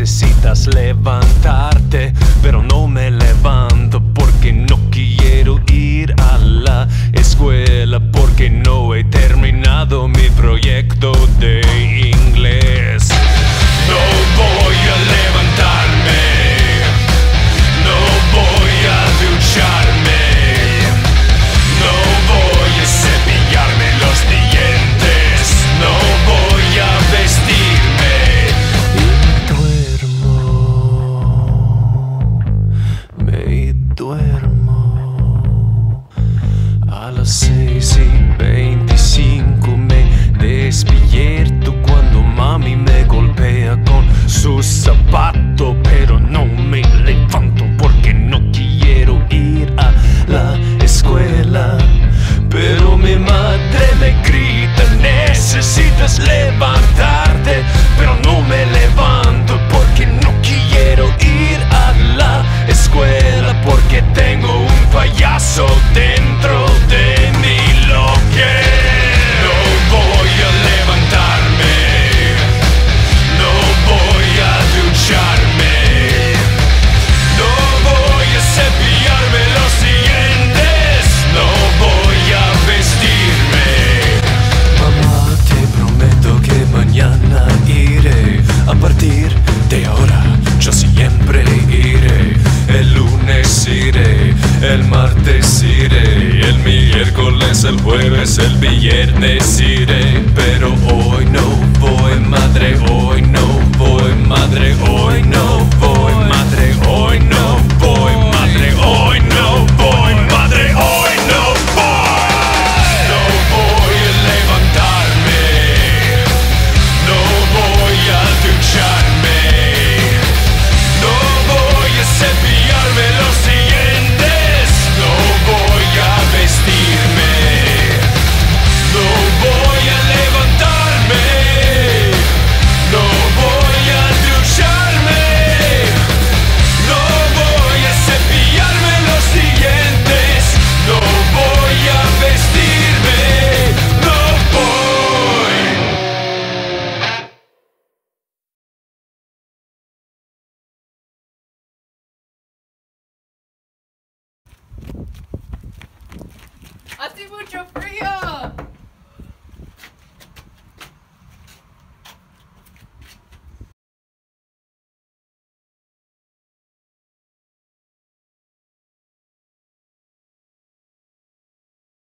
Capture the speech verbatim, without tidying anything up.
necesitas levantarte, pero no me levanto porque no quiero ir a la escuela, porque no he terminado mi proyecto de inglés. No voy a levantarme, no voy a ducharme, no voy a cepillarme los dientes, no voy a vestirme y duermo, me duermo. A las seis y veinticinco me despierto cuando mami me golpea con su zapato, pero no me levanto porque no quiero ir a la escuela. Pero mi madre me grita: necesitas levantarte, pero no me levanto porque no quiero ir a la escuela, porque tengo un payaso dentro de mi locker. No voy a levantarme, no voy a ducharme, no voy a cepillarme los dientes, no voy a vestirme. Mamá, te prometo que mañana iré. A partir de ahora yo siempre iré. El lunes iré, el martes iré, el miércoles, el jueves, el viernes iré. Pero hoy no voy, madre, hoy no voy, madre, hoy no voy, madre, hoy no voy, madre, hoy no voy, madre, hoy no voy. No voy a levantarme, no voy a ducharme, no voy a cepillarme los dientes, no voy a vestirme, no voy a levantarme, no voy a ducharme, no voy a cepillarme los dientes, no voy a vestirme, no voy. ¡Hace mucho frío!